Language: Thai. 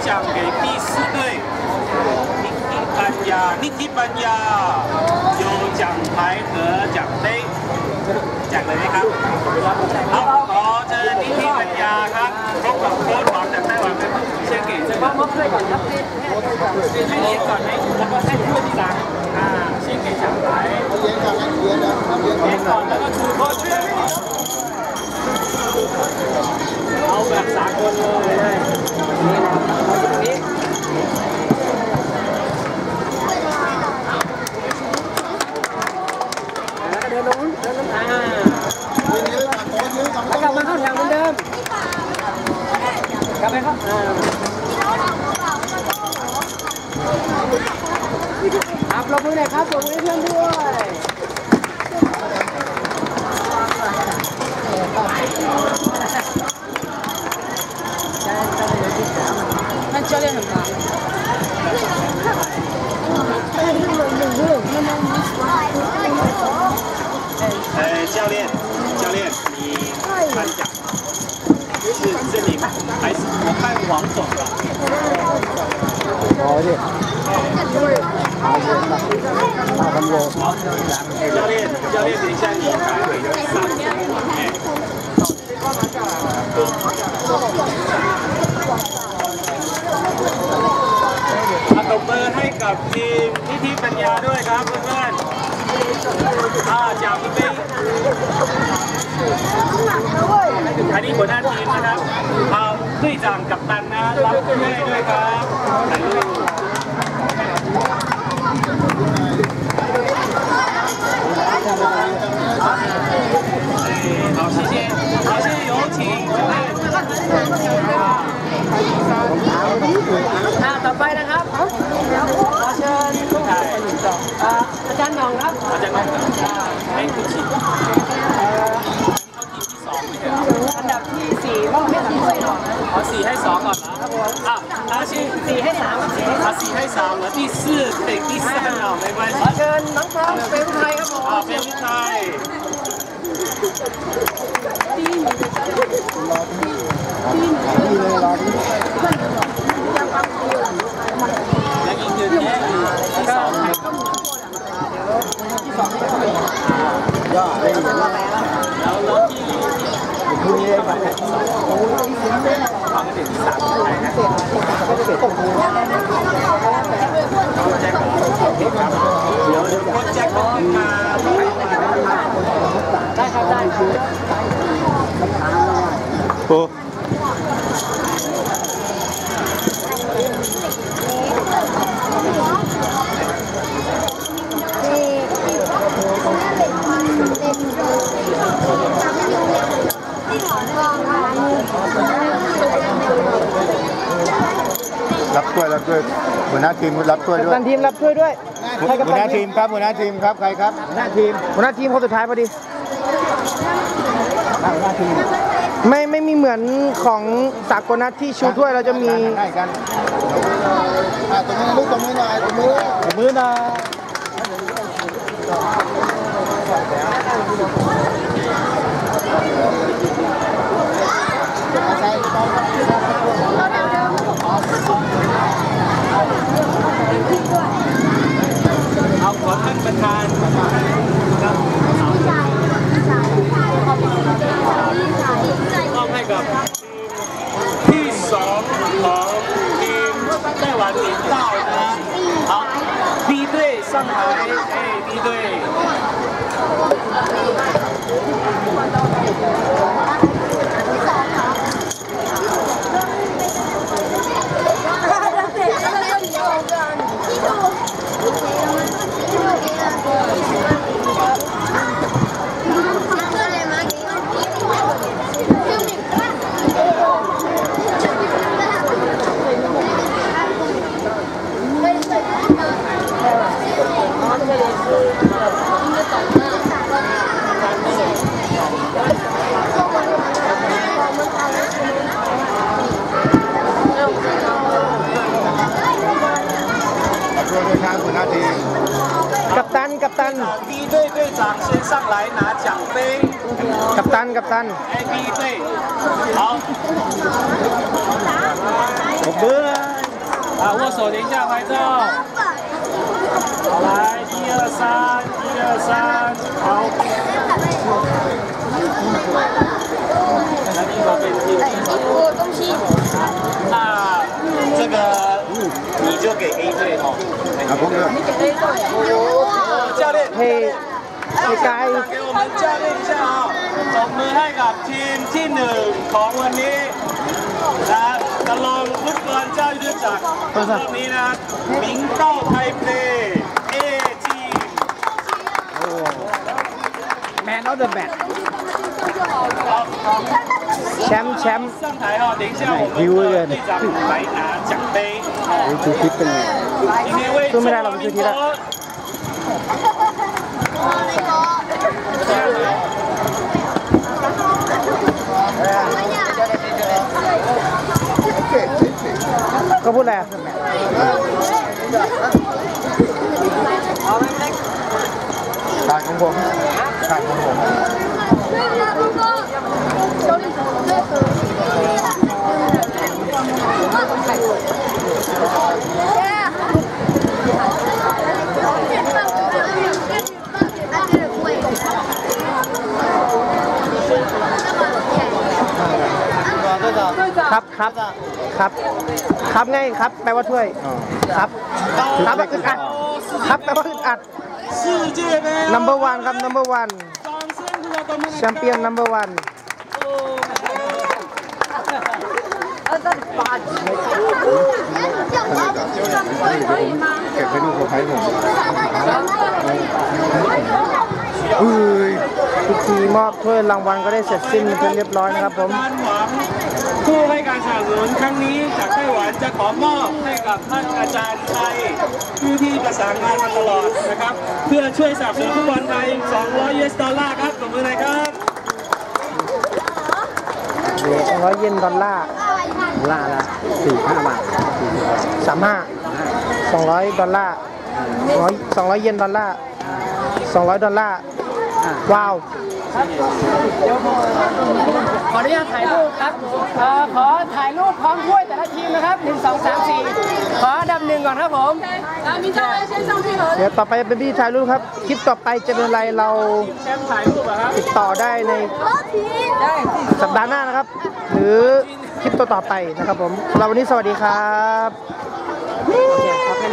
奖给第4队Nitiปัญญา有奖牌和奖杯แจกเลยไหมครับเอาขอเชิญนิติปัญญาครับพบกับโค้ชหวังจากไต้หวันเป็นผู้เชี่ยวเก่งใช่ไหมมอบด้วยก่อนครับให้เลี้ยงก่อนให้แล้วก็ให้พูดทีหลังเชี่ยวเก่ง奖牌เลี้ยงก่อนเลี้ยงก่อนแล้วก็ชูโค้ชเอาแบบสากลเลยนี่นะครับตรงนี้แล้วก็เดินลงแล้วกลับมาเข้าแถวเหมือนเดิมกลับไปครับปรบมือหน่อยครับปรบมือให้เพื่อนด้วย那教练很忙。教练，你颁奖是这里吗？还是我看王总了？好的。教练，等一下你待会就上。ตบมือให้กับทีมนิธิปัญญาด้วยครับเพื่อนๆจากพี่ปิ๊กอันนี้หัวหน้าทีมนะครับด้วยจางกับตันนะรับด้วยครับ好，谢谢，好，现在有请ต่อไปนะครับขอเชิญอาจารย์หน่องครับอาจารย์หน่องให้คุณชิอันดับที่4ต้องให้3ด้วยหน่อยเอา4ให้2ก่อนนะครับผม4ให้3ครับ4ให้3แล้วที่4เด็กที่3เอาไม่เป็นไรขอเชิญน้องฟองเป็นผู้ไทยครับผมเป็นผู้ไทยและอีกหนึ่งที่2ให้กับย่าได้ยินแล้วที่นี้ได้ครับฟังเด็กที่3ไปนะเดี๋ยวคนแจ็คต้องมาได้ครับได้โอ้รับถ้วยหัวหน้าทีมรับถ้วยด้วยทีมรับถ้วยด้วยหัวหน้าทีมครับหัวหน้าทีมครับใครครับหัวหน้าทีมคนสุดท้ายพอดีหัวหน้าทีมไม่มีเหมือนของสากลนะที่ชูถ้วยเราจะมีได้กันตรงนี้ลูกตรงนี้หน่อยตรงมือหน่อยเอาขอท่านประธานมอบให้กับที่2ของทีมไต้หวันหลินเต้านะ好 B 队上台B 队กัปตัน B 队队长先上来拿奖杯กัปตันB 队好ปรบมือ握手停下拍照。好，来1、2、3，1、2、3，好。那这个你就给 A 队哦。你给 A 队。教练。嘿，给我们教练一下啊！ตบมือให้กับทีมที่1ของวันนี้นะตลงฟุตบอลเจ้ายุทธจักรรอบนี้นะมิงเต้าไทเปเอทีมแมนเอาเดอะแบทแชมป์上台哈，等一下我们的队长来拿奖杯。 ดูคลิปเป็นไงสู้ไม่ได้เราไปช่วยทีละก็พูดอะไรขาดของผมขาดของผมครับไงครับแปลว่าถ้วยครับแปลว่าอึดอัดครับแปลว่าอึดอัด number one ครับ number one แชมเปี้ยน number one เก็บให้ดูคนไทยผมพิธีมอบถ้วยรางวัลก็ได้เสร็จสิ้นเป็นเรียบร้อยนะครับผมผู้ให้การสนับสนุนครั้งนี้จากไต้หวันจะขอมอบให้กับท่านอาจารย์ไทยผู้ที่ประสานงานมาตลอดนะครับเพื่อช่วยสนับสนุนฟุตบอลไทย$200ครับตบมือหน่อยครับ $200ละ$4-5 $200 ว้าวขออนุญาตถ่ายรูปครับขอถ่ายรูปพร้อมถ้วยแต่ละทีมนะครับ1 2 3 4ขออันดับ1ก่อนครับผมเดี๋ยวต่อไปเป็นพี่ถ่ายรูปครับคลิปต่อไปจะเป็นอะไรเราติดต่อได้ในสัปดาห์หน้านะครับหรือคลิปต่อไปนะครับผมสำหรับวันนี้สวัสดีครับ